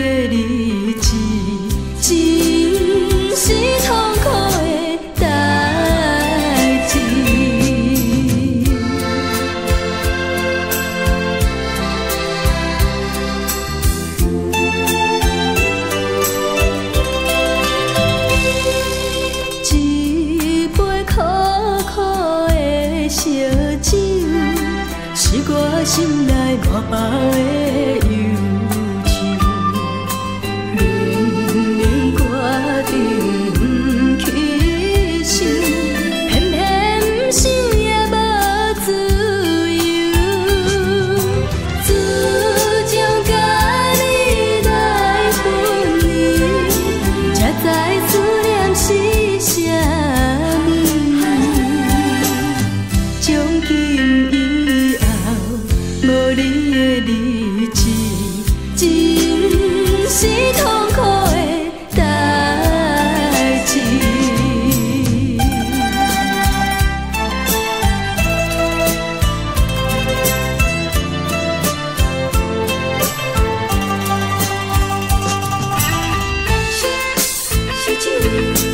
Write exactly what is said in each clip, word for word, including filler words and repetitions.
的日子，真是痛苦的代志。一杯苦苦的烧酒，是我心内偌饱的忧愁。明明决定不去想，偏偏不想也无自由。自从甲你来分离，才知思念是啥物。从今以后，无你的日子，真是痛苦的代志。烧酒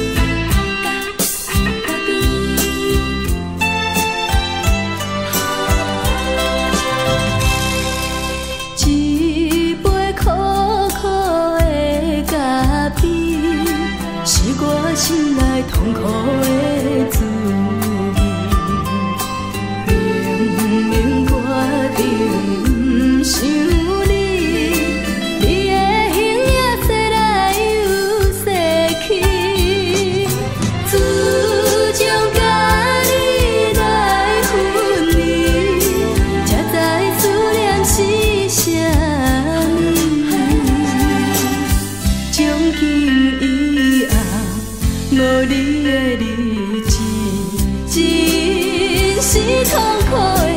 甲隔壁。一杯苦苦的咖啡，是我心内痛苦的滋味。明明决定不想你，你的形也说来又说去。自从甲你来分离，才知思念是啥物。从今以后，无你的日子，真是痛苦的